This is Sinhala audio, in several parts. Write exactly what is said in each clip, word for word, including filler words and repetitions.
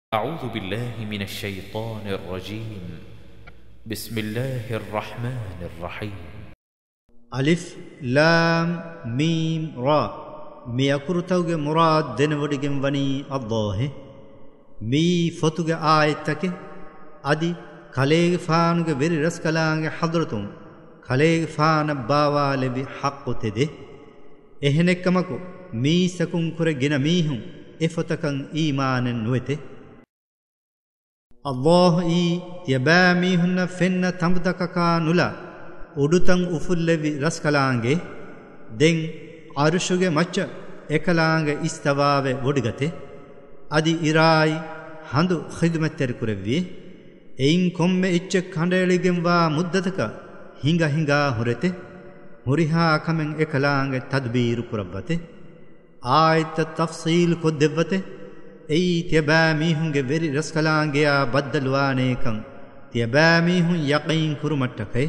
أعوذ بالله من الشيطان الرجيم بسم الله الرحمن الرحيم ألف لام ميم را ميأكرتوغ مراد دنوديگم وني الله مي فتوغ آيتك أدي كاليغ فانوغ ويري رسكلانغ حضرتم كاليغ فان باوا لبي حق تده එහෙනෙක්කමකු මීසකුන් කුර ගෙන මීහුන් එෆතකන් ඊමානෙන් නුවෙතේ Allah ii තියබෑ මීහුන්න ෆෙන්න තඹදකකා නුලා උඩුතන් උෆුල්ලෙවි රස්කලාංගේ දෙන් අරුෂුගේ මච්ච එකලාංග ඉස්තවාවේ වොඩිගතේ අදි ඉරායි හඳු ඛිදමතර කුරෙව්වි එයින් කොම්මෙ ඉච්ච කණ්ඩේලිගෙන් වා මුද්දතක හිඟ හිඟා හොරෙතේ මුරිහා කමෙන් එකලාංග තද්බීරු කුරවතේ ආයත තෆ්සීල් කොදෙවතේ එයි තියබෑ මීහුන්ගේ වෙරි රස්කලාංගයා බද්දලවානේකන් තියබෑ මීහුන් යකීන් කුරුමට්ටකේ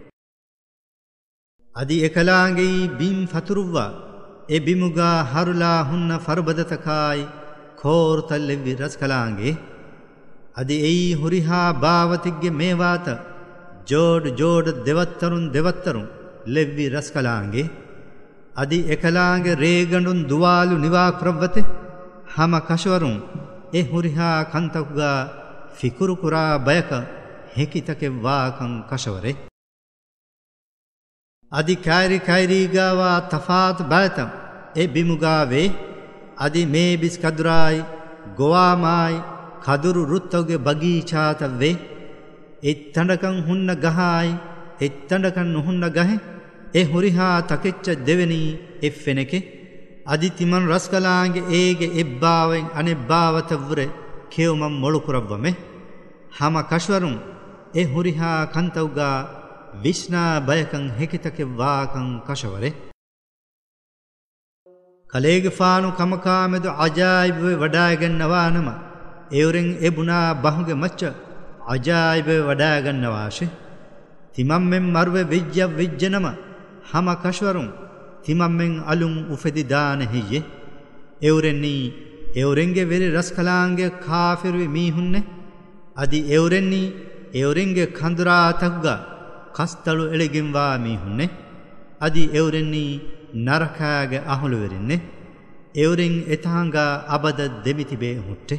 අදි එකලාංගේ බිම් ෆතුරුවා එ බිමුගා හරුලා හුන්න ෆර්බදතකායි කෝර්තල්ලෙවි රස්කලාංගේ අදි එයි හුරිහා බාවතිග්ගේ මේවාත ජෝඩ් ජෝඩ් දෙවත්තරුන් දෙවත්තරුන් ලෙව්වි රස්කලාංගේ අදි එකලාංගේ රේගඬුන් දුවාලු නිවා ක්‍රව්වතේ හම කෂවරුන් එ හුරිහා කන්තකුගා ෆිකුරු කුරා බයක හෙකිතකෙ වාකං කෂවරේ අදි කෛරි කෛරීගාවා තෆාත් බයතම් එ බිමුගාවේ අදි මේ බිස් කදුරායි ගොවාමායි කදුරු රුත්තෝගේ බගීචාතවේ එත්තඬකන් හුන්න ගහායි එත්තඬකන් නුහුන්න ගහේ එ හුරිහා තකෙච්ච දෙවෙනි එෆ්ෆෙනකේ අදි තිමන් රස්කලාංගේ ඒගේ එබ්බාවෙන් අනෙබ්බාවතවර කෙවමම් මොළු කුරව්වමේ හම කෂවරුන් එ හුරිහා කන්තවුගා විස්නා බයකන් හෙකිතකෙ වාකං කෂවරේ කලේගේ ෆානු කමකාමෙදු අජායිබ වඩාගන්නවා නම එවරෙන් එබුනා බහුගේ මච්ච අජායිබ වඩාගන්නවාෂේ තිමම්මෙන් මරුවේ විජ්ජ විජ්ජනම හම කෂවරුන් තිමම්මෙන් අලුම් උෆෙදි දාන හියේ එවරෙන්නි එවරෙන්ගේ වෙරි රස්කලාංගේ කාෆිරුවේ මීහුන්නේ අදි එවරෙන්නි එවරෙන්ගේ කඳුරා තග්ගා කස්තලු එලෙගින් වා මීහුන්නේ අදි එවරෙන්නි නරකාගේ අහුළු වෙරින්නේ එවරෙන් එතහංගා අබද දෙමිතිබේ හුට්ටේ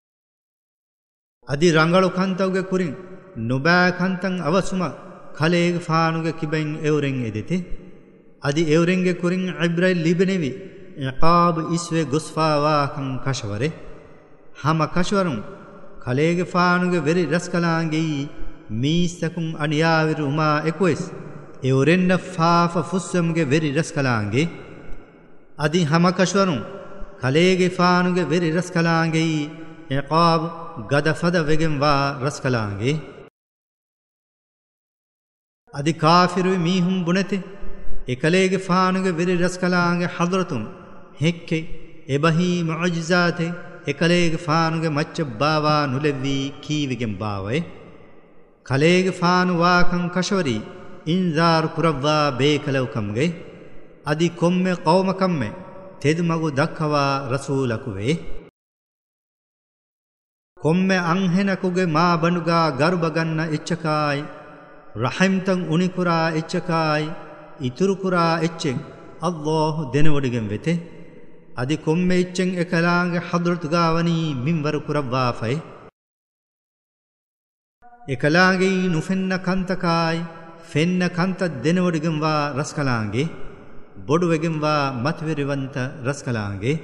අදි රංගලු කන්තවගේ කුරින් නොබෑ කන්තන් අවසුම කලේගේ ෆානුගේ කිබෙන් එවරෙන් එදෙතේ අදි එවරෙන්ගේ කුරින් ඉබ්‍රයිල් ලිබනෙවි ඉකාබ් ඉස්වේ ගොස්ෆාවාකන් කෂවරේ හම කෂවරුන් කලේගේ ෆානුගේ වෙරි රස්කලාංගේ මීසකුන් අනියාවිරු උමා එකොස් එවරෙන්න ෆාෆ ෆුස්සම්ගේ වෙරි රස්කලාංගේ අදි හම කෂවරුන් කලේගේ ෆානුගේ වෙරි රස්කලාංගේ ඉකාබ් ගදෆද වෙගෙන් වා රස්කලාංගේ අදි කාෆිරු මීහුම් බුනතේ එකලේගේ ෆානුගේ වෙරි රස්කලාංගේ හදරතුන් හෙක්කේ එබහි මුඅජිසාතේ එකලේගේ ෆානුගේ මච්ච බාවා නුලෙවි කීවිගෙන් බාවේ කලේගේ ෆානු වාකං කෂවරි ඉන්සාර් කුරවා බේකලවකම්ගේ අදි කොම්මේ කවමකම්මේ තෙදුමගු දක්කවා රසූලකුවේ කොම්මේ අංහෙනකුගේ මා බණුගා ගරුබ ගන්න එච්චකායි රහිම්තන් උනිකුරා එච්චකායි ඉතුරු කුරා එච්චෙන් අල්ලාහ් දෙනවඩගෙන් වෙතේ අදි කොම්මේ එච්චෙන් එකලාංගේ හදරතු ගාවනි මින්වර කුරවාෆයි එකලාංගේ නුෆෙන්න කන්තකායි ෆෙන්න කන්ත දෙනවඩගෙන් වා රස්කලාංගේ බොඩු වෙගෙන් වා මත්විරවන්ත රස්කලාංගේ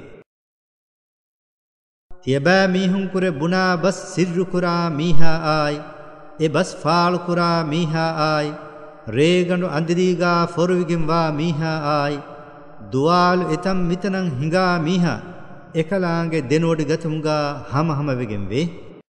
තියබෑ මීහුන් කුරේ බුනා බස් සිර්රු කුරා මීහා ආයි එ බස් ෆාල් කුරා මීහා ආයි රේගඬු අන්දිරීගා ෆොරුවිගෙන් වා මීහා ආයි දුවාලු එතම් මිතනං හිඟා මීහා එකලාංගේ දෙනෝඩි ගතමුගා හම හම වෙගෙන් වේ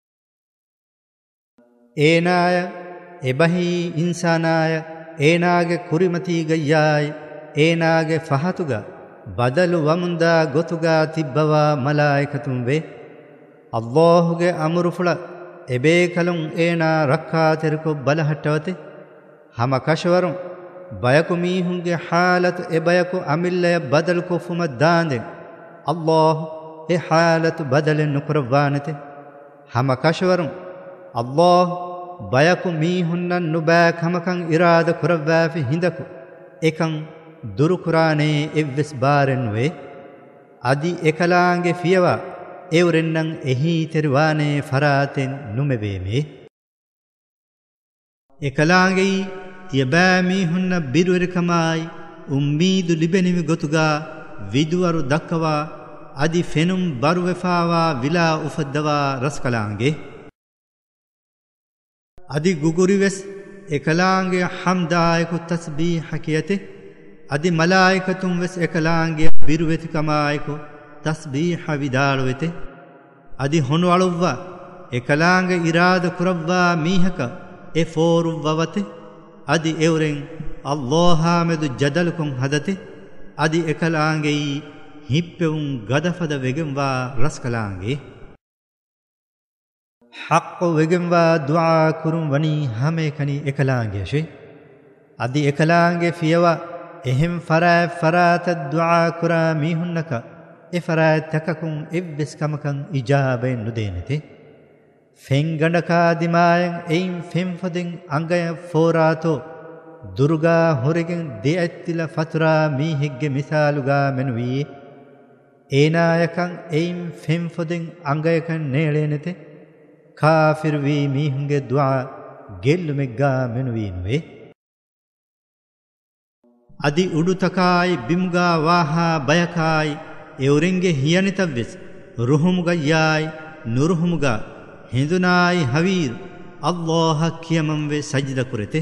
ඒනාය එබහි ඉන්සානාය ඒනාගේ කුරිමතී ගයායි ඒනාගේ ෆහතුගා බදලු වමුන්දා ගොතුගා තිබ්බවා මලායිකතුම් වේ අල්ලාහ්ගේ අමරුෆුල එබේ කලුන් ඒනා රක්කා තෙරකෝ බලහටවතේ හම කෂවරුන් බයකු මීහුන්ගේ හාලතු එබයකු අමිල්ලය බදල් කොෆුම දාන්දෙන් අල්ලාහ් e halatu badalen nukurwanate hama kashwarum Allah bayaku mihunnan nubak hamakan irada kurawwafi hindaku ekan duru kurane evves barenwe adi ekalaange fiyawa evrennan ehi terwane faraten numeveme ekalaange tiyaba mihunna birwerikamai ummeedu libenivi gotuga viduwaru dakkawa adi fenum baruwefawa vila ufaddawa raskalaange adi gugurives ekalaange hamdaayiku tasbiha kiyate adi malaikatum ves ekalaange birwetikamayiku tasbiha vidaaluwete adi honu aluvva ekalaange irada kurawwa mihaka e foruwwawate adi euren Allah medu jadalukon hadate adi ekalaange hippevun gadafada vegenwa raskalaange haqqo vegenwa dua kurum wani hame kani ekalaange she adi ekalaange fiyawa ehem fara farata dua kura mihunnaka e fara takakun evves kamakan ijabe nudenete fengandaka dimayen ein femfoden angaya forato durga horigen deattila fatura mihegge misaluga menwi eenayakan ein femfoden angayakan neelenete kafir vi mihunge dua gellumegga menwiinwe adi udutakai bimuga waha bayakai eurenge hiyanitavves ruhumuga yai nuruhumuga hindunai havir Allah kiyamanve sajda kurete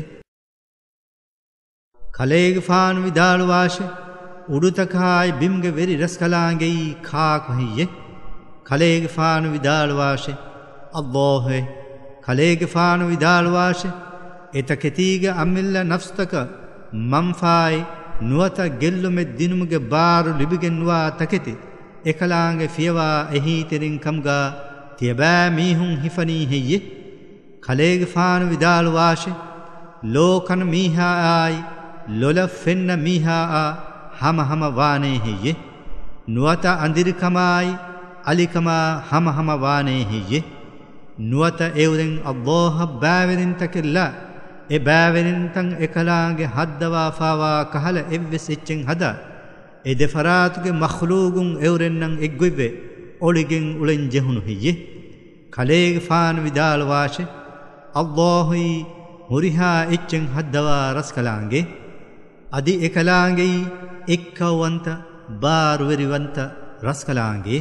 kaleege faanu vidalu washe udutakai bimge veri raskalaange kaaku hiye kaleege faanu vidalu washe Allah kaleege faanu vidalu washe etaketiga amilla nafstaka manfai nuwata gellume dinumuge baaru libigenwa taketi ekalaange fiyawa ehi terin kamga tiyaba mihun hifani heye kaleege faanu vidalu washe lokan miha ai lola fenna miha a hama hama wane heye nuwata andirikamai alikama hama hama wane heye nuwata euren Allah baaverin takella e baaverin tan ekalaange haddawa fawa kahala evves echen hada e defaratuge makhlugun eurennan eggoive oligen ulen jehunu heye kaleege faanu vidal washe Allahi huriha echen haddawa raskalaange adi ekalaange ekkawanta baarweriwanta raskalaange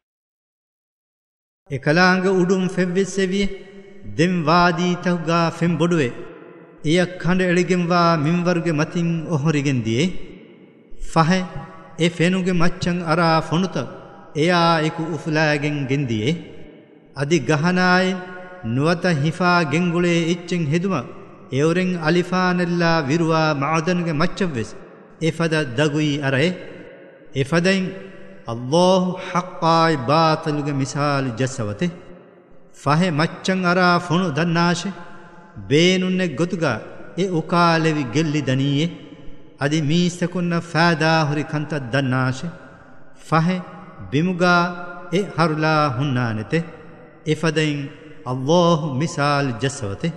ekalaange udum fevveseviye dem waadi tawga fem boduwe eya khande eligenwa minwaruge matin ohorigen diye fahe e fenuge maccan ara fonuta eya eku uflaagen gendiye adi gahanaay nuwata hifa gengule echen heduma euren alifanella virwa ma'danuge maccavves efada dagui arae efadain Allah haqqai bataluge misal jassawate fahe maccan ara fonu dannashe beenunne gotuga e ukalevi gelli daniye adi miistakunna faada hori kanta dannashe fahe bimuga e harula hunnanete efadain Allah misal jassawate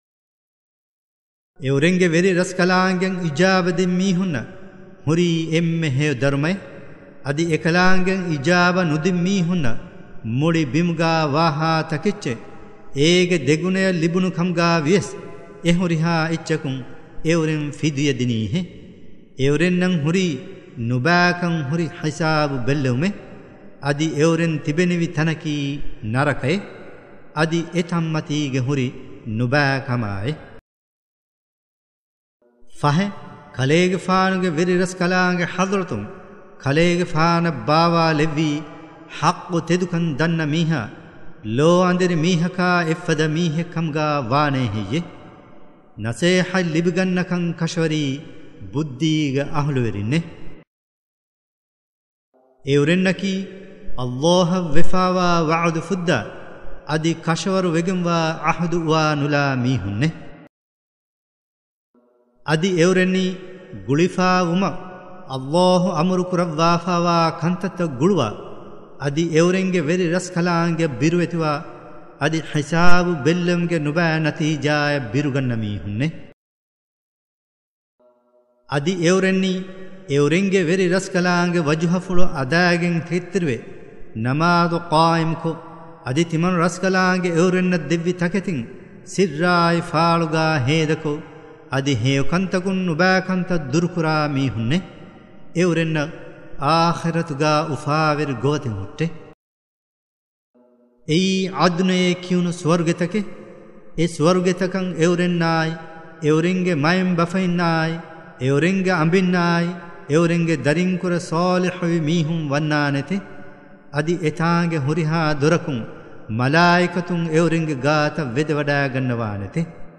eurenge veri raskalaangen ijabadin mihunna huri emme he darmay adi ekalaangen ijaba nudin mihunna mudi bimuga waha takicche ege degune libunu kamga vies e huriha ichakun euren fidiya dinihe eurennan huri nubakan huri hisabu bellume adi euren tibenivi tanaki narakae adi etammatige huri nubakamae fahe kaleege faanuge veri raskalaange hadratum kaleege faana bawa levi haqqu tedukan danna miha lo andiri mihaka effada mihe kamga waane hiye naseha libigannakan kashwari buddhiga ahluwerinne eurennaki Allah vefawa wa'du fudda adi kashwaru wegemwa ahdu wa nula mihunne adi eurenni gulifa uma Allahu amuru kurawwafawa kantata gulwa adi eurenge veri raskalaange birwetiwa adi hisaabu bellumge nuba natijaya biruganna mihunne adi evrenni evrenge veri raskalaange wajhafulu adagen tittirwe namadu qaim ko adi timan raskalaange evrenna devvi taketin sirrai faaluga hedako adi heekantakun nuba kanta durkura mihunne evrenna ආඛිරතුගා උෆාවෙර ගෝතෙන් හුට්ටේ එයි අද්නේ කියුණු ස්වර්ගතකේ ඒ ස්වර්ගතකන් එවරෙන්නායි එවරෙන්ගේ මයම් බෆයින්නායි එවරෙන්ගේ අඹින්නායි එවරෙන්ගේ දරින්කුර සාලිහුයි මීහුම් වන්නා නැති අදි එතාගේ හුරිහා දොරකුන් මලායිකතුන් එවරෙන්ගේ ගාත වෙද වඩා ගන්නවා නැති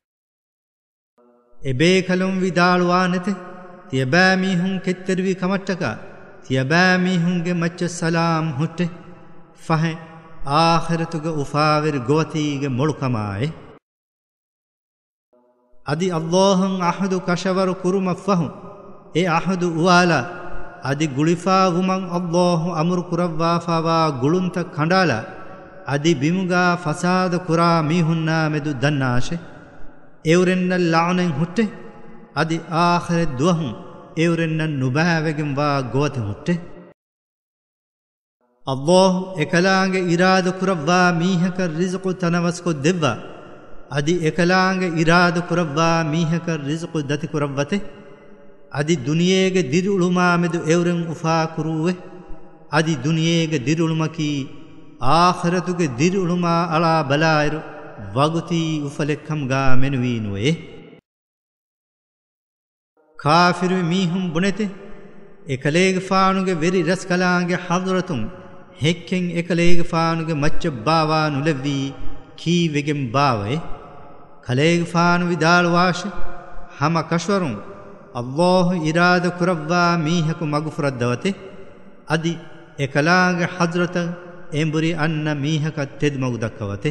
එබේ කලුම් විදාලුවා නැති තියබෑ මීහුම් කෙත්තරවි කමට්ටකා තියබෑ මීහුන්ගේ මච්ච සලාම් හුට්ටේ ෆහේ ආඛිරතුගේ උෆාවෙර ගෝතීගේ මොළුකමායේ අදි අල්ලාහන් අහදු කෂවර කුරුම ෆහු ඒ අහදු උවාලා අදි ගුලිෆා වුමන් අල්ලාහ් අමරු කුරවා ෆවා ගුලුන්ත කණ්ඩාලා අදි බිමුගා ෆසාද කුරා මීහුන්නා මෙදු දන්නාෂේ එවරෙන්න ලානෙන් හුට්ටේ අදි ආඛිර දුවහුන් එවරෙන්න නුබෑවගෙන් වා ගෝත හුට්ටේ අල්ලාහ් එකලාගේ ඉරාද කුරවා මීහක රිස්කු තනවස්කො දෙවවා අදි එකලාගේ ඉරාද කුරවා මීහක රිස්කු දති කුරවතේ අදි දුනියේගේ දිරුළුමා මෙදු එවරෙන් උෆා කුරුවේ අදි දුනියේගේ දිරුළුමකි ආඛිරතුගේ දිරුළුමා අලා බලායිරු වගුති උෆලෙක්කම් ගා මෙනුවීනුවේ කාෆිරු මීහුම් බුනෙතේ එකලේගේ ෆානුගේ වෙරි රස්කලාගේ හදරතුම් හෙක්කෙන් එකලේගේ ෆානුගේ මච්ච බාවා නුලවි කීවෙගෙන් බාවේ කලේගේ ෆානු විදාල වාෂ හම කෂවරුන් අල්ලාහ් ඉරාද කුරවා මීහකු මග්ෆරත් දවතේ අදි එකලාගේ හදරත එම්බුරි අන්න මීහක තෙද මගු දක්වතේ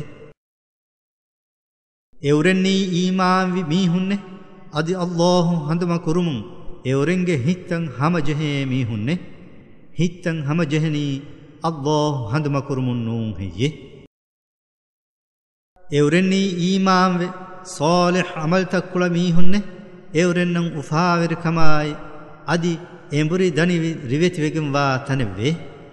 එවරෙන්නී ඊමාන් වි මීහුන්නේ අදි අල්ලාහ් හඳම කුරුමුන් එවරෙන්ගේ හිත්තන් හම ජෙහේ මීහුන්නේ හිත්තන් හම ජෙහනි අල්ලාහ් හඳම කුරුමුන් නුන් හෙයේ එවරෙන්නී ඊමාන් වෙ සාලිහ් අමල් තක්කුල මීහුන්නේ එවරෙන්නන් උෆාවෙර කමායි අදි එඹුරි දනි රිවෙති වෙගම් වා තනෙවේ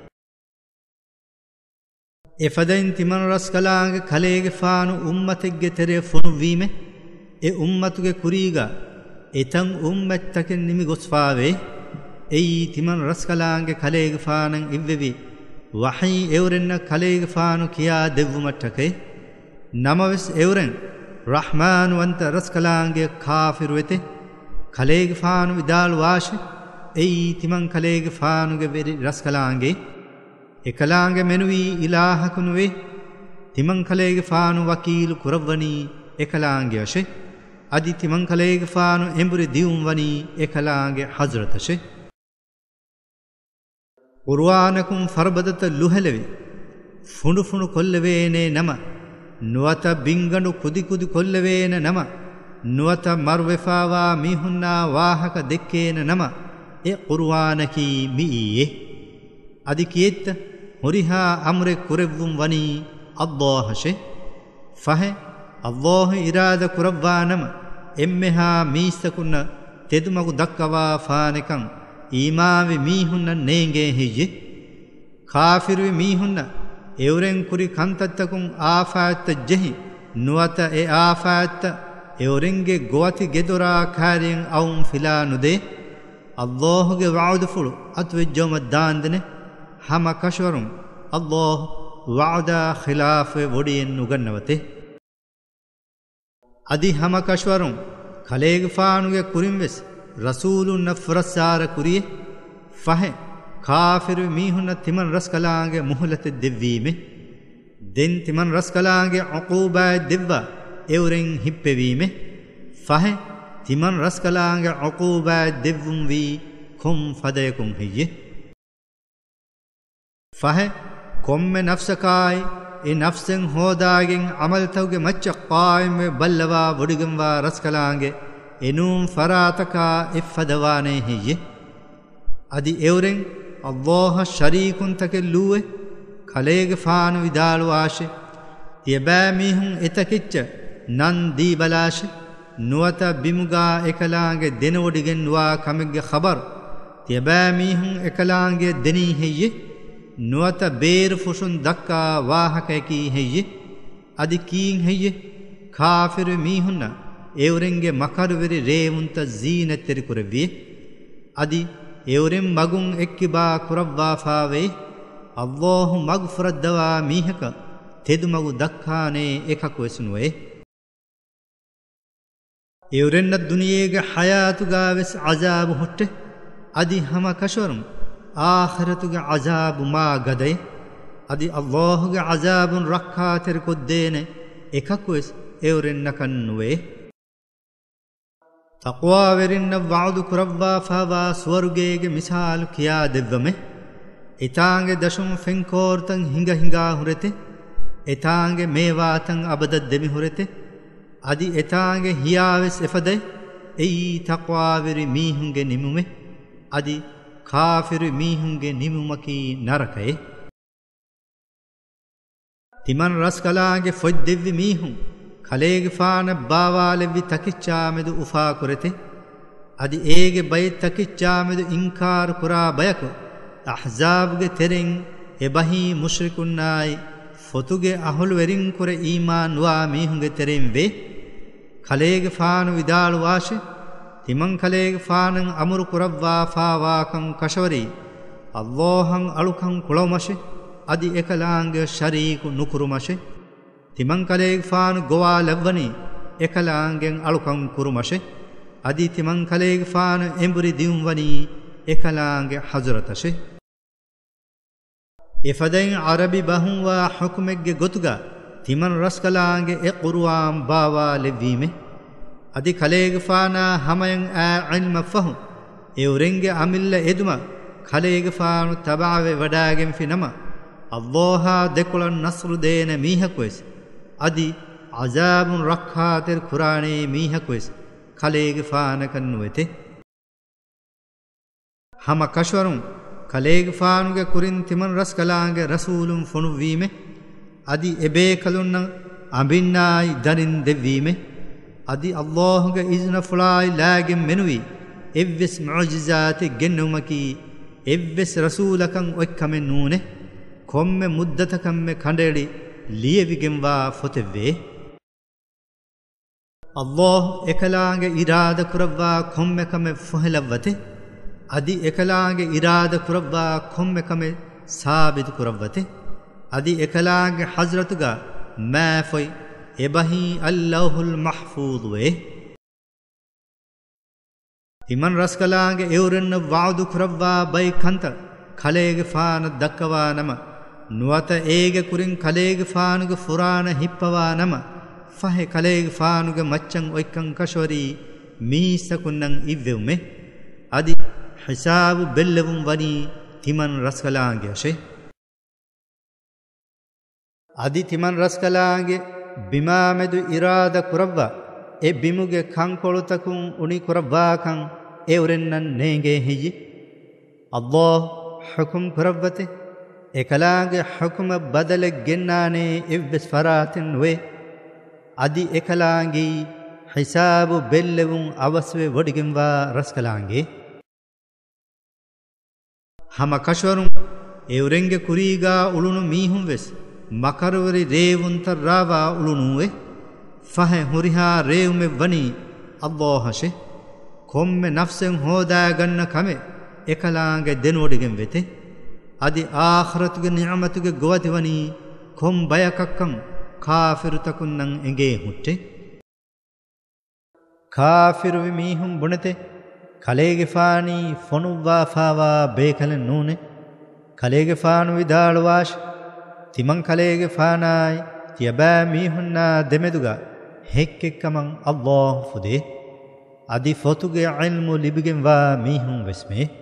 එෆදෙන් තිමන රස්කලාගේ කලේගේ ෆානු උම්මතෙක්ගේ තෙරේ ෆොනු වීමේ ඒ උම්මතුගේ කුරීගා එතන් උම්මත්තකෙන් නිමි ගොස්ෆාවේ එයි තිමන් රස්කලාගේ කලේගේ ෆානන් ඉව්වෙවි වහී එවරෙන්න කලේගේ ෆානු කියා දෙව්වමට්ටකේ නමවස් එවරෙන් රහ්මාන් වන්ත රස්කලාගේ කාෆිරු වෙතේ කලේගේ ෆානු විදාල් වාෂ එයි තිමන් කලේගේ ෆානුගේ වෙරි රස්කලාගේ එකලාගේ මෙනුවී ඉලාහකුනුවේ තිමන් කලේගේ ෆානු වකීලු කුරවණී එකලාගේ වශේ අදි තිමන් කලේගේ ෆානු එඹුරි දියුම් වනී එකලාගේ හස්රතෂේ කුර්ආනකුම් ෆර්බදත ලුහලෙවි ෆුණු ෆුණු කොල්ලවේනේ නම නුවත බින්ගණු කුදි කුදි කොල්ලවේන නම නුවත මර්වෙෆාවා මිහුන්නා වාහක දෙක්කේන නම ඒ කුර්ආනකි මීයේ අදි කීත්ත හොරිහා අම්රේ කුරෙව්වුම් වනී අල්ලාහෂේ ෆහේ අල්ලාහ් ඉරාද කුරවානම එම්මෙහා මීස්සකුන්න තෙදුමගු දක්කවා ෆානෙකන් ඊමාවි මීහුන්න නේගේ හිජේ කාෆිරුවි මීහුන්න එවරෙන් කුරි කන්තත්තකුන් ආෆාත්ත ජෙහි නුවත ඒ ආෆාත්ත එවරෙන්ගේ ගෝති ගෙදොරා කාරියෙන් අවුම් ෆිලා නුදේ අල්ලාහ්ගේ වඅද ෆුළු අත්වෙජ්ජොම දාන්දනේ හම කෂවරුන් අල්ලාහ් වඅදා ඛිලාෆේ වොඩියෙන් නුගන්නවතේ අදි හම කෂවරුන් කලේගේ ෆානුගේ කුරින් වෙස් රසූලුන් නෆරසාර කුරියේ ෆහේ කාෆිරු මීහුන තිමන් රස්කලාගේ මුහලත දෙවීමේ දෙන් තිමන් රස්කලාගේ උකූබා දෙවවා එවරෙන් හිප්පෙවීමේ ෆහේ තිමන් රස්කලාගේ උකූබා දෙවුම් වී කොම් ෆදයකුම් හියේ ෆහේ කොම්මෙ නෆ්සකායි ඒ නෆ්සෙන් හෝදාගෙන් අමල් තවගේ මච්ච කායිම් බල්ලවා වඩිගම් වා රස්කලාගේ එනුම් ෆරාතකා ඉෆදවානේ හියේ අදි එවරෙන් අල්ලාහ් ශරීකුන් තකෙල්ලුවේ කලේගේ ෆාන විදාල වාෂේ තියබෑ මීහුන් එතකිච්ච නන් දී බලාශ නුවත බිමුගා එකලාගේ දෙනවඩිගෙන් නුවා කමෙක්ගේ خبر තියබෑ මීහුන් එකලාගේ දෙනී හෙయ్యෙ නුවත බේර ෆුෂුන් දක්කා වාහකකී හෙయ్యෙ අදි කීන් හෙయ్యෙ කාෆිරු මීහුන්න එවරෙන්ගේ මකරවරි රේවුන්ත zීනතෙරි කුරවිය අදි එවරෙන් මගුන් එක්කිබා කුරව්වා ෆාවේ අල්ලාහ් මග්ෆරත් දවා මීහක තෙදුමගු දක්කානේ එකක් වෙසුනුවේ එවරෙන්න දුනියේගේ හයාතුගා වෙස් අසාබ හොට්ට අදි හම කෂවරුම් ආඛිරතුගේ අසාබ මා ගදේ අදි අල්ලාහ්ගේ අසාබුන් රක්ඛාතර කොද්දේන එකක් වෙස් එවරෙන්න කන්නුවේ තක්වා වෙරින්න වඅදු කුරව්වා ෆාවා ස්වර්ගයේ මිසාල් කියා දෙවමෙ ඊතාංගේ දශම ෆෙන්කෝර්තන් හිඟ හිඟා හුරෙතේ ඊතාංගේ මේවාතන් අබද දෙමි හුරෙතේ අදි ඊතාංගේ හියාවෙස් එෆදේ එයි තක්වා වෙරි මීහුන්ගේ නිමුමෙ අදි කාෆිරු මීහුන්ගේ නිමුමකි නරකේ තිමන් රස්කලාගේ ෆොද් දෙවි මීහුන් කලේගේ ෆාන බාවාලෙවි තකිච්චාමෙදු උෆා කුරෙතේ අදි ඒගේ බය තකිච්චාමෙදු ඉන්කාර කුරා බයක අහ්සාබ්ගේ තෙරෙන් එබහි මුශ්රිකුන්නායි ෆොතුගේ අහුල් වෙරින් කුර ඊමාන් වා මීහුන්ගේ තෙරෙන් වේ කලේගේ ෆාන විදාල වාෂේ තිමන් කලේගේ ෆානන් අමුරු කුරව්වා ෆාවාකම් කෂවරි අල්ලාහන් අලුකම් කුලොමෂේ අදි එකලාංගේ ශරීකු නුකුරුමෂේ තිමන් කලේගේ ෆාන ගෝවා ලැබවනි එකලාංගෙන් අලුකම් කුරුමෂේ අදි තිමන් කලේගේ ෆාන එඹුරි දියුම්වනි එකලාංගේ හසරතෂේ එෆදෙන් අරබි බහුවා හුකුමෙක්ගේ ගොතුගා තිමන් රස්කලාංගේ එ කුර්ආන් බාවා ලෙවීමේ අදි කලේගේ ෆානා හමයන් ආ ඉල්ම ෆහු එවරෙන්ගේ අමිල්ල එදුම කලේගේ ෆානු තබාවේ වඩාගෙන් ෆිනම අල්ලාහ් දෙකුලන් නස්රු දේන මීහකුස් අදි අසාබුන් රක්ඛාතර කුරානේ මීහකුස් කලේගේ ෆාන කන්නුවෙතේ හම කෂවරුන් කලේගේ ෆානුගේ කුරින් තිමන් රස්කලාංගේ රසූලුන් ෆොනු වීමේ අදි එබේ කලුන්න අඹින්නායි දරින් දෙවීමේ අදි අල්ලාහ්ගේ ඉස්න ෆුලායි ලාගෙන් මෙනුවි එව්වෙස් මුජිසාති ගෙන්නුමකි එව්වෙස් රසූලකන් ඔක්කමෙන් නූනේ කොම්මෙ මුද්දතකම්මෙ කණ්ඩෙලි ලියවිගෙන් වා ෆොතෙවේ අල්ලාහ් එකලාගේ ඉරාද කුරව්වා කොම්මෙකම ෆොහෙලවතේ අදි එකලාගේ ඉරාද කුරව්වා කොම්මෙකම සාබිත කුරවතේ අදි එකලාගේ හස්රතුගා මාෆොයි එබහි අල්ලාහුල් මහ්ෆූද් වේ තිමන් රස්කලාගේ එවරන්න වඅදු කුරව්වා බයි කන්ත කලේගේ ෆාන දක්කවා නම නුවත ඒගේ කුරින් කලේගේ ෆානුගේ ෆුරාන හිප්පවා නම ෆහෙ කලේගේ ෆානුගේ මච්චන් ඔයිකන් කෂවරි මීසකුන්නන් ඉවෙුමේ අදි හිසාබ් බෙල්ලවුම් වනි තිමන් රස්කලාගේ ෂේ අදි තිමන් රස්කලාගේ බිමාමෙදු ඉරාද කුරව්වා එ බිමුගේ කංකොළුතකුන් උනි කුරව්වාකන් එවරෙන්නන් නේගේ හියි අල්ලාහ් හුකුම් කුරව්වතේ එකලාගේ හුකුම බදල ගෙන්නානේ එව්ස් ෆරාතින් වේ අදි එකලාගේ හිසාබ් බෙල්ලවුන් අවස්වේ වඩිගෙන්වා රස්කලාගේ හම කෂවරුන් එවරෙන්ගේ කුරීගා උළුණු මීහුම් වෙස් මකරවරි රේවුන්තර රාවා උළුණුවේ ෆහ හුරිහා රේවුමෙ වනි අල්ලාහෂේ කොම්මෙ නෆ්සෙන් හෝදා ගන්න කමෙ එකලාගේ දෙනෝඩිගෙන් වෙතේ අදි ආඛරතුගේ නිඅමතුගේ ගොවති වනි කොම් බයකක්කම් කාෆිරුතකුන්නන් එගේ හුට්ටේ කාෆිරු මීහුම් බුනතේ කලේගේ ෆානි ෆොනුවා ෆාවා බේකල නූනේ කලේගේ ෆානු විදාල වාෂ තිමන් කලේගේ ෆානායි තියබෑ මීහුන්නා දෙමෙදුගා හෙක්කෙක්කමන් අල්ලාහ් ෆුදේ අදි ෆොතුගේ ඉල්මු ලිබිගෙන් වා මීහුන් වෙස්මේ